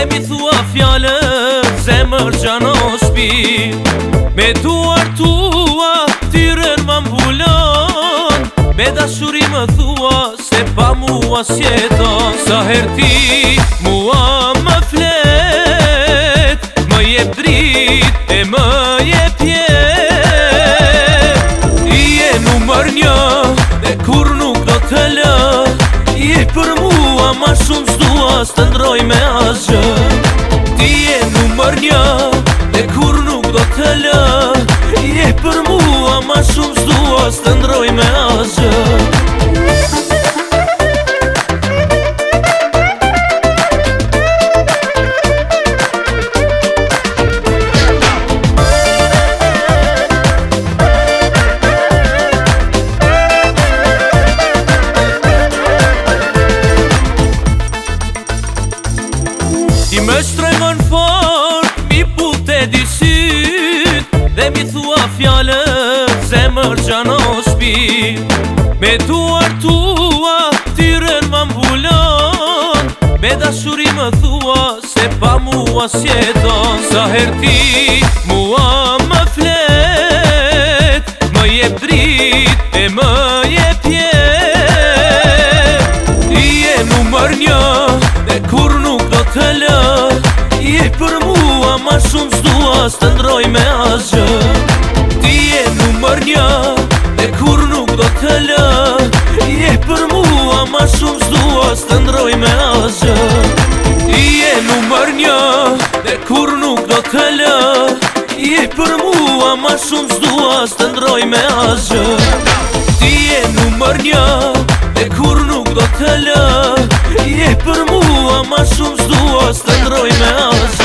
Dhe mi thua fjallë, zemër gjano shpir. Me duar tua, tyren më mbulon. Me dashuri më thua, se pa mua s'jeton. Sa her ti mua më flet, më jep drit e më jep jet. Je numër një, dhe kur nuk do të lë. Je për mua ma shumë s'dua s'të ndroj me asgjë. Ti je numër një, dhe kur nuk do të lë. Je për mua ma shumë s'dua s'të ndroj me asgjë. Ti më shtrengon fort, mi pute dy syt. Dhe mi thua fjallë, zemër gjano shpir. Me duar tua, tyren më mbulon. Me dashuri më thua, se pa mua s'jeton. Sa her ti mua më flet, më jep drit e më jep jet. Je numër një, dhe kur nuk do të lë. Je për mua ma shumë s'dua s'të ndroj me asgjë. Ti je numër një, dhe kur nuk do të lë. Je për mua ma shumë s'dua s'të ndroj me asgjë. Ti je numër një, dhe kur nuk do të lë. Je për mua ma shumë s'dua s'të ndroj me asgjë. Ti je numër një, dhe kur nuk do të lë. Je për mua ma shumë s'dua s'të ndroj me asgjë.